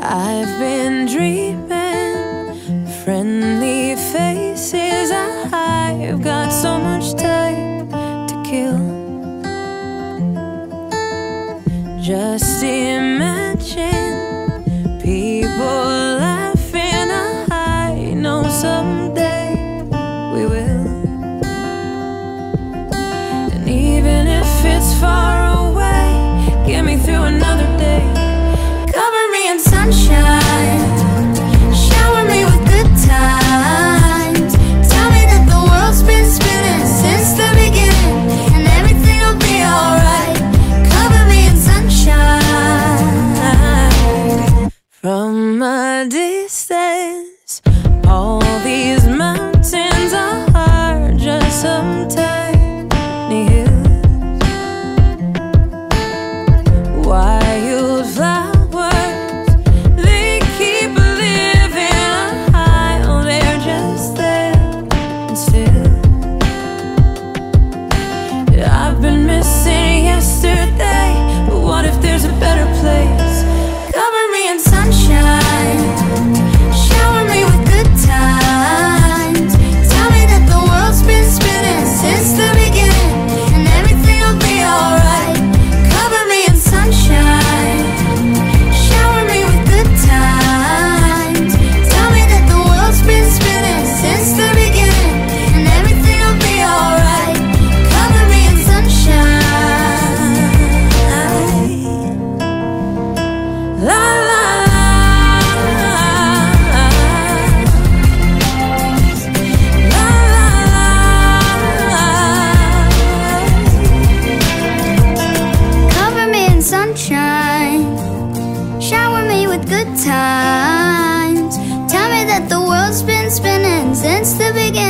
I've been dreaming, friendly faces. I've got so much time to kill. Just imagine people laughing. I know someday we will. And even if it's far away, get me through another day. Cover me in sunshine, shower me with good times. Tell me that the world's been spinning since the beginning, and everything will be alright. Cover me in sunshine. From a distance, all these mountains are just some tiny hills. Wildflowers, they keep living high. Oh, they're just there and still. I've been missing yesterday, but what if there's a better place? Cover me in sunshine, shower me with good times. Tell me that the world's been spinning since the beginning, and everything will be alright. Cover me in sunshine, shower me with good times. Tell me that the world's been spinning since the beginning, and everything will be alright. Cover me in sunshine. La la. Cover me in sunshine, shower me with good times. Tell me that the world's been spinning since the beginning,